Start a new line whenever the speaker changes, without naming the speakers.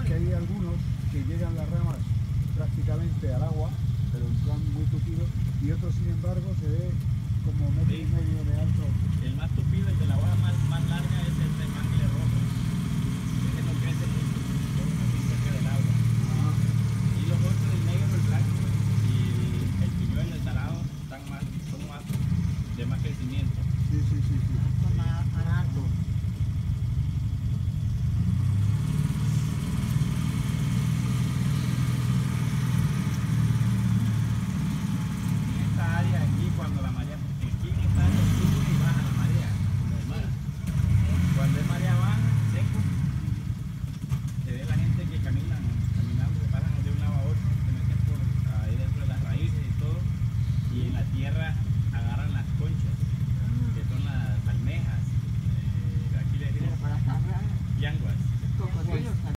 que hay algunos que llegan las ramas prácticamente al agua, pero en plan muy tupido, y otros sin embargo se ve como metro y medio de alto.
El más tupido, el de la hoja más larga es el